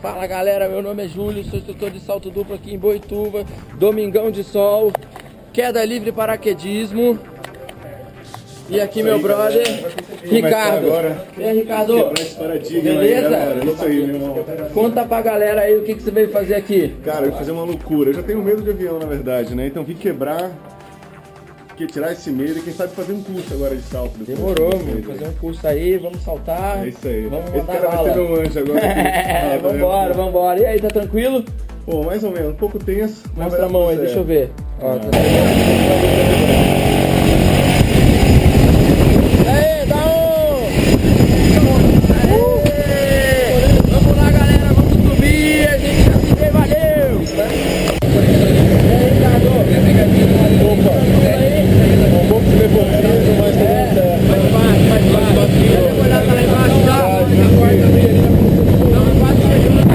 Fala galera, meu nome é Júlio, sou instrutor de salto duplo aqui em Boituva, domingão de sol, queda livre paraquedismo. E aqui meu brother, Ricardo. E aí, Ricardo? Beleza? Aí, isso aí, meu irmão. Conta pra galera aí o que você veio fazer aqui. Cara, eu vou fazer uma loucura. Eu já tenho medo de avião, na verdade, né? Então vim quebrar, tirar esse medo e quem sabe fazer um curso agora de salto. Demorou, mano. Fazer um curso aí, vamos saltar. É isso aí. Vamos Esse mandar cara bala. vai ser meu anjo agora. Vambora. E aí, tá tranquilo? Pô, mais ou menos, um pouco tenso. Mostra a mão aí, deixa eu ver. Ó, tá aí, dá um! Aê! Vamos lá, galera, vamos subir, a gente já se vê, valeu! E aí, Ricardo? Opa! Um pouco de levantado, mas Faz parte. Deixa eu olhar pra lá embaixo, já. Não, quase chegando.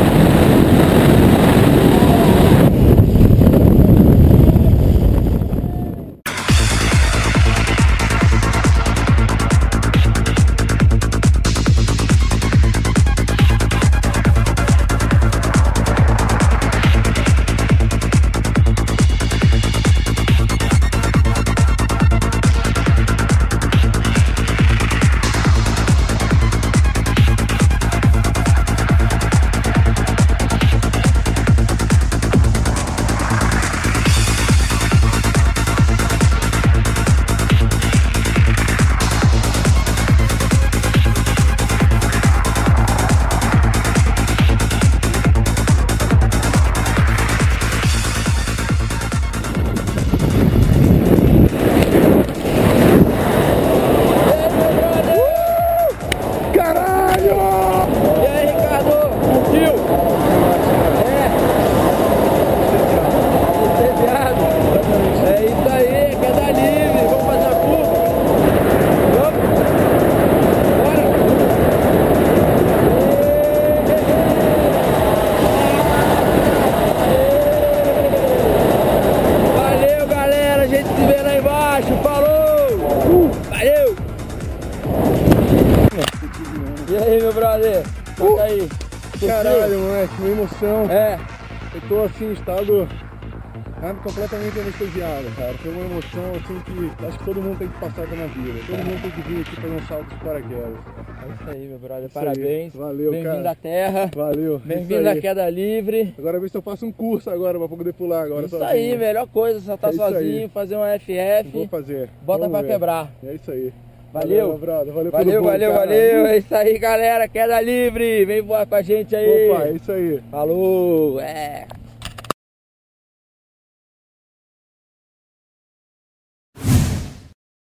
E aí, meu brother? Conta aí. caralho, moleque, uma emoção. É. Eu tô assim, em estado completamente anestesiado, cara. Foi uma emoção assim que acho que todo mundo tem que passar na vida. Todo mundo tem que vir aqui fazer um salto de paraquedas. É isso aí, meu brother. Isso parabéns. aí. Valeu, cara. Bem-vindo à Terra. Valeu. Bem-vindo à queda livre. Agora ver se eu faço um curso agora pra poder pular agora Isso sozinho. aí, melhor coisa, saltar sozinho, aí. fazer uma FF. Vou fazer. Bota Vamos pra ver. quebrar. É isso aí. Valeu. Valeu, Valeu. É isso aí, galera. Queda livre. Vem voar com a gente aí. Opa, é isso aí. Falou. É.